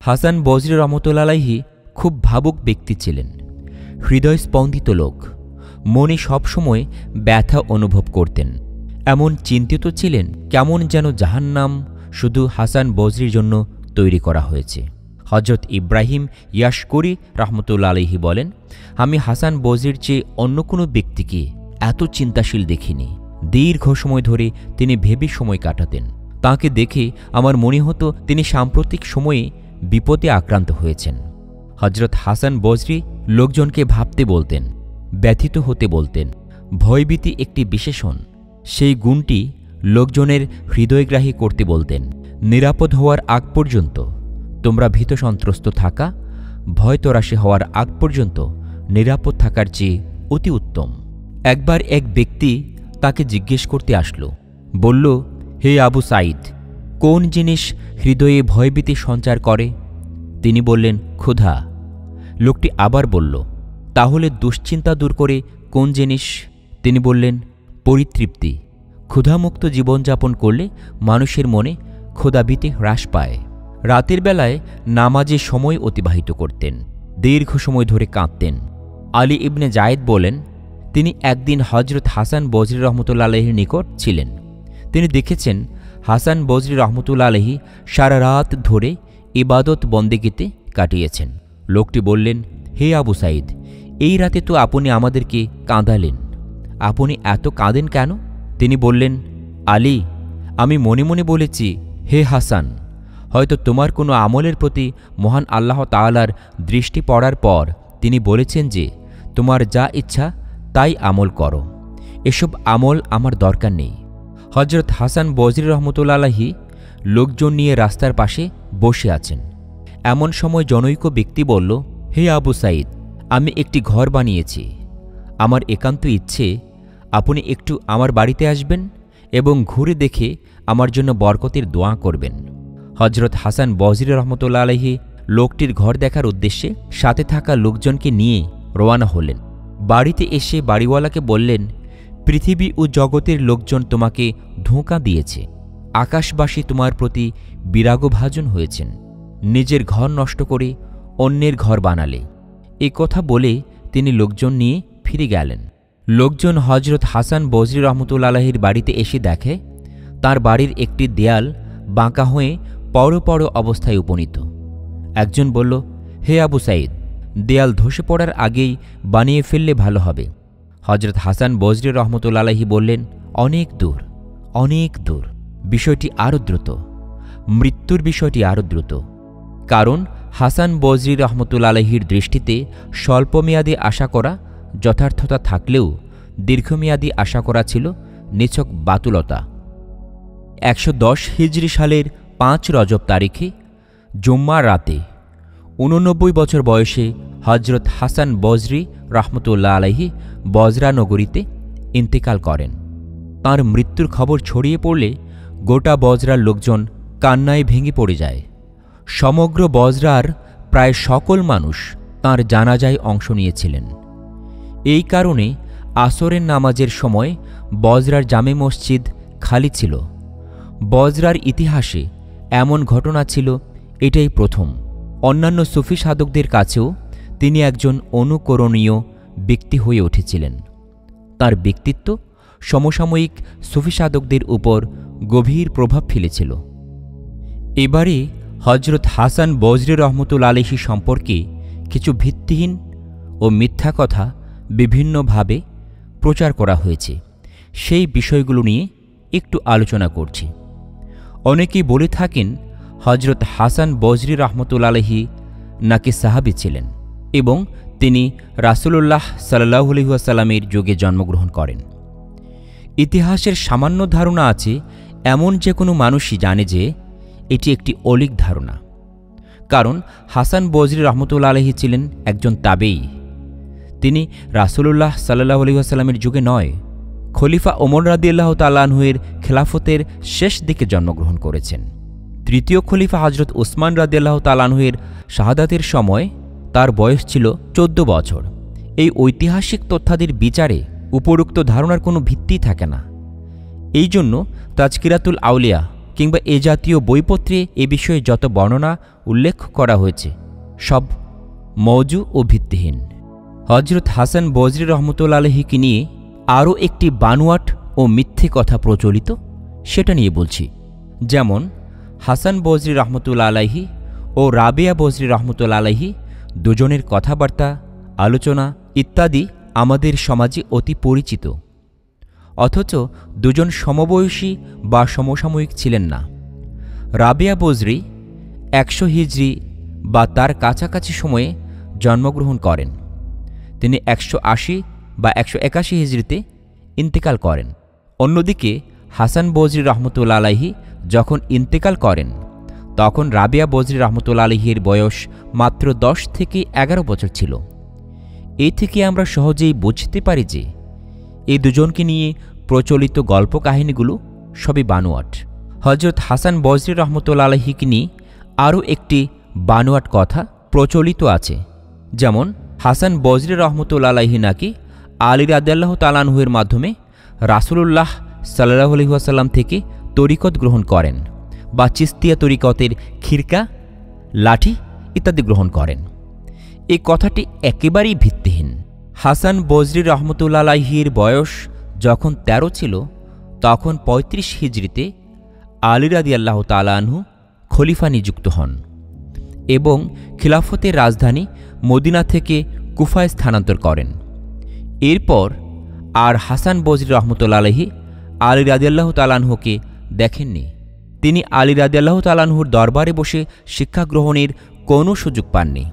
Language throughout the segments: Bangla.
হাসান বজরি রহমতুল্লাহ আলাইহি খুব ভাবুক ব্যক্তি ছিলেন, হৃদয়স্পন্দিত লোক, মনে সবসময় ব্যথা অনুভব করতেন। এমন চিন্তিত ছিলেন কেমন যেন জাহান্নাম শুধু হাসান বজরির জন্য তৈরি করা হয়েছে। হজরত ইব্রাহিম ইয়াশকুরি রহমতুল্লা আলাইহি বলেন, আমি হাসান বজরির চেয়ে অন্য কোনো ব্যক্তিকে এত চিন্তাশীল দেখিনি। দীর্ঘ সময় ধরে তিনি ভেবে সময় কাটাতেন। তাঁকে দেখে আমার মনে হতো তিনি সাম্প্রতিক সময়ে বিপদে আক্রান্ত হয়েছেন। হজরত হাসান বজরি লোকজনকে ভাবতে বলতেন, ব্যথিত হতে বলতেন। ভয়ভীতি একটি বিশেষণ, সেই গুণটি লোকজনের হৃদয়গ্রাহী করতে বলতেন। নিরাপদ হওয়ার আগ পর্যন্ত তোমরা ভীত সন্ত্রস্ত থাকা, ভয় তরাশি হওয়ার আগ পর্যন্ত নিরাপদ থাকার চেয়ে অতি উত্তম। একবার এক ব্যক্তি তাকে জিজ্ঞেস করতে আসলো, বলল, হে আবু সাঈদ, কোন জিনিস হৃদয়ে ভয়ভীতি সঞ্চার করে? তিনি বললেন, ক্ষুধা। লোকটি আবার বলল, তাহলে দুশ্চিন্তা দূর করে কোন জিনিস? তিনি বললেন, পরিতৃপ্তি। ক্ষুধামুক্ত জীবনযাপন করলে মানুষের মনে ক্ষুধাভীতি হ্রাস পায়। রাতের বেলায় নামাজে সময় অতিবাহিত করতেন, দীর্ঘ সময় ধরে কাঁদতেন। আলী ইবনে জায়েদ বলেন, তিনি একদিন হজরত হাসান বজরি রহমতুল্লাহ আলাইহির নিকট ছিলেন। তিনি দেখেছেন হাসান বজরি রহমতুল্লাহ আলাইহি সারা রাত ধরে ইবাদত বন্দেগীতে কাটিয়েছেন। লোকটি বললেন, হে আবু সাঈদ, এই রাতে তো আপনি আমাদেরকে কাঁদালেন, আপনি এত কাঁদেন কেন? তিনি বললেন, আলী, আমি মনে মনে বলেছি, হে হাসান, হয়তো তোমার কোনো আমলের প্রতি মহান আল্লাহ তাআলার দৃষ্টি পড়ার পর তিনি বলেছেন যে তোমার যা ইচ্ছা তাই আমল করো, এসব আমল আমার দরকার নেই। হজরত হাসান বজরি রহমতুল্লাহ আলাইহি লোকজন নিয়ে রাস্তার পাশে বসে আছেন। এমন সময় জনৈক ব্যক্তি বলল, হে আবু সাঈদ, আমি একটি ঘর বানিয়েছি। আমার একান্ত ইচ্ছে আপনি একটু আমার বাড়িতে আসবেন এবং ঘুরে দেখে আমার জন্য বরকতের দোয়া করবেন। হজরত হাসান বজরি রহমতুল্লাহ আলাইহি লোকটির ঘর দেখার উদ্দেশ্যে সাথে থাকা লোকজনকে নিয়ে রওয়ানা হলেন। বাড়িতে এসে বাড়িওয়ালাকে বললেন, পৃথিবী ও জগতের লোকজন তোমাকে ধোঁকা দিয়েছে, আকাশবাসী তোমার প্রতি বিরাগভাজন হয়েছেন, নিজের ঘর নষ্ট করে অন্যের ঘর বানালে। এ কথা বলে তিনি লোকজন নিয়ে ফিরে গেলেন। লোকজন হজরত হাসান বজরি রহমতুল্লাহ আলাইহির বাড়িতে এসে দেখে তার বাড়ির একটি দেয়াল বাঁকা হয়ে পড়ো অবস্থায় উপনীত। একজন বলল, হে আবু সাঈদ, দেয়াল ধসে পড়ার আগেই বানিয়ে ফেললে ভালো হবে। হজরত হাসান বজরি রহমতুল্লাহ আলাইহি বললেন, অনেক দূর, অনেক দূর। বিষয়টি আরও দ্রুত, মৃত্যুর বিষয়টি আরও দ্রুত। কারণ হাসান বজরি রহমতুল্লাহ আলাইহির দৃষ্টিতে স্বল্পমেয়াদী আশা করা যথার্থতা থাকলেও দীর্ঘমেয়াদী আশা করা ছিল নিছক বাতুলতা। ১১০ হিজরি সালের ৫ রজব তারিখে জুম্মার রাতে ৮৯ বছর বয়সে হজরত হাসান বজরি রহমতুল্লাহ আলাইহি বজরা নগরীতে ইন্তেকাল করেন। তাঁর মৃত্যুর খবর ছড়িয়ে পড়লে গোটা বজরার লোকজন কান্নায় ভেঙে পড়ে যায়। সমগ্র বজরার প্রায় সকল মানুষ তাঁর জানাজায় অংশ নিয়েছিলেন। এই কারণে আসরের নামাজের সময় বজরার জামে মসজিদ খালি ছিল। বজরার ইতিহাসে এমন ঘটনা ছিল এটাই প্রথম। অন্যান্য সুফি সাধকদের কাছেও তিনি একজন অনুকরণীয় ব্যক্তি হয়ে উঠেছিলেন। তার ব্যক্তিত্ব সমসাময়িক সুফি সাধকদের উপর গভীর প্রভাব ফেলেছিল। এবারে হজরত হাসান বজরি রহমতুল্লাহ আলাইহি সম্পর্কে কিছু ভিত্তিহীন ও মিথ্যা কথা বিভিন্নভাবে প্রচার করা হয়েছে, সেই বিষয়গুলো নিয়ে একটু আলোচনা করছি। অনেকেই বলে থাকেন হজরত হাসান বজরি রহমতুল্লাহ আলাইহি নাকি সাহাবী ছিলেন এবং তিনি রাসূলুল্লাহ সাল্লাল্লাহু আলাইহি ওয়াসাল্লামের যুগে জন্মগ্রহণ করেন। ইতিহাসের সামান্য ধারণা আছে এমন যে কোনো মানুষই জানে যে এটি একটি অলীক ধারণা। কারণ হাসান বজরি রহমতুল্লাহ আলাইহি ছিলেন একজন তাবেঈ। তিনি রাসূলুল্লাহ সাল্লাল্লাহু আলাইহি ওয়াসাল্লামের যুগে নয়, খলিফা ওমর রাদিয়াল্লাহু তাআলা আনহুর খেলাফতের শেষ দিকে জন্মগ্রহণ করেছেন। তৃতীয় খলিফা হজরত উসমান রাদিয়াল্লাহু তাআলা আনহুর শাহাদাতের সময় তার বয়স ছিল ১৪ বছর। এই ঐতিহাসিক তথ্যাদির বিচারে উপরোক্ত ধারণার কোনো ভিত্তি থাকে না। এই জন্য তাজকিরাতুল আউলিয়া কিংবা এ জাতীয় বইপত্রে এ বিষয়ে যত বর্ণনা উল্লেখ করা হয়েছে সব মওজু ও ভিত্তিহীন। হজরত হাসান বজরি রহমতুল্লাহ আলাইহিকে নিয়ে আরও একটি বানোয়াট ও মিথ্যে কথা প্রচলিত, সেটা নিয়ে বলছি। যেমন হাসান বজরি রহমতুল্লাহ আলাইহি ও রাবেয়া বজরি রহমতুল্লাহ আলাইহি দুজনের কথাবার্তা, আলোচনা ইত্যাদি আমাদের সমাজে অতি পরিচিত, অথচ দুজন সমবয়সী বা সমসাময়িক ছিলেন না। রাবেয়া বজরি 100 হিজরি বা তার কাছাকাছি সময়ে জন্মগ্রহণ করেন। তিনি 180 বা 181 হিজরিতে ইন্তেকাল করেন। অন্যদিকে হাসান বজরি রহমতুল্লাহ আলাইহি যখন ইন্তেকাল করেন তখন রাবেয়া বজরি রহমতুল্লাহ আলাইহির বয়স মাত্র 10 থেকে 11 বছর ছিল। এই থেকে আমরা সহজেই বুঝতে পারি যে এই দুজনকে নিয়ে প্রচলিত গল্প কাহিনীগুলো সবই বানোয়াট। হজরত হাসান বজরি রহমতুল্লাহ আলাইহিকে নিয়ে আরও একটি বানোয়াট কথা প্রচলিত আছে। যেমন হাসান বজরি রহমতুল্লাহ আলাইহি নাকি আলী রাদিয়াল্লাহু তাআলা আনহুর মাধ্যমে রাসূলুল্লাহ সাল্লাল্লাহু আলাইহি ওয়াসাল্লাম থেকে তরিকত গ্রহণ করেন বা চিস্তিয়া তরিকতের খিরকা, লাঠি ইত্যাদি গ্রহণ করেন। এই কথাটি একেবারেই ভিত্তিহীন। হাসান বজরি রহমতুল্লাহ আলাইহির বয়স যখন 13 ছিল তখন 35 হিজরিতে আলী রাদিয়াল্লাহু তাআলা আনহু খলিফা নিযুক্ত হন এবং খিলাফতের রাজধানী মদিনা থেকে কুফায় স্থানান্তর করেন। এরপর আর হাসান বজরি রহমতুল্লাহ আলাইহি আলী রাদিয়াল্লাহু তাআলা আনহুকে দেখেননি। তিনি আলী রাদিয়াল্লাহু তাআলা আনহুর দরবারে বসে শিক্ষা গ্রহণের কোনো সুযোগ পাননি।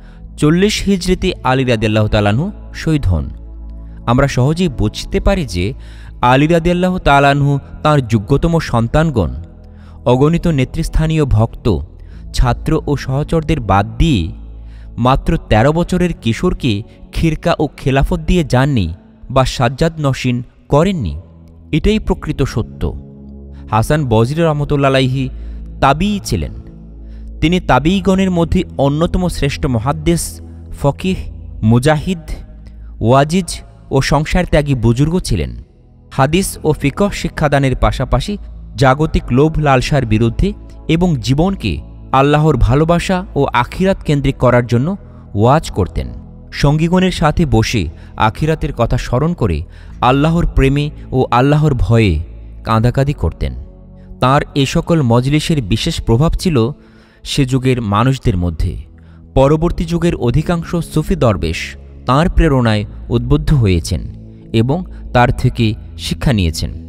40 হিজরিতে আলী রাদিয়াল্লাহু তাআলা আনহু শহীদ হন। আমরা সহজেই বুঝতে পারি যে আলী রাদিয়াল্লাহু তাআলা আনহু তাঁর যোগ্যতম সন্তানগণ, অগণিত নেতৃস্থানীয় ভক্ত, ছাত্র ও সহচরদের বাদ দিয়ে মাত্র 13 বছরের কিশোরকে খিরকা ও খেলাফত দিয়ে যাননি বা সাজ্জাদ নসীন করেননি। এটাই প্রকৃত সত্য। হাসান বজরি রহমতুল্লাহ আলাইহি তাবিঈ ছিলেন। তিনি তাবিঈগণের মধ্যে অন্যতম শ্রেষ্ঠ মুহাদ্দিস, ফকিহ, মুজাহিদ, ওয়াজিজ ও সংসার ত্যাগী বুজুর্গ ছিলেন। হাদিস ও ফিকহ শিক্ষাদানের পাশাপাশি জাগতিক লোভ লালসার বিরুদ্ধে এবং জীবনকে আল্লাহর ভালোবাসা ও আখিরাত কেন্দ্রিক করার জন্য ওয়াজ করতেন। সঙ্গীগণের সাথে বসে আখিরাতের কথা স্মরণ করে আল্লাহর প্রেমে ও আল্লাহর ভয়ে কাঁদাকাঁদি করতেন। তাঁর এ সকল মজলিসের বিশেষ প্রভাব ছিল সে যুগের মানুষদের মধ্যে। পরবর্তী যুগের অধিকাংশ সুফি দরবেশ তাঁর প্রেরণায় উদ্বুদ্ধ হয়েছেন এবং তার থেকে শিক্ষা নিয়েছেন।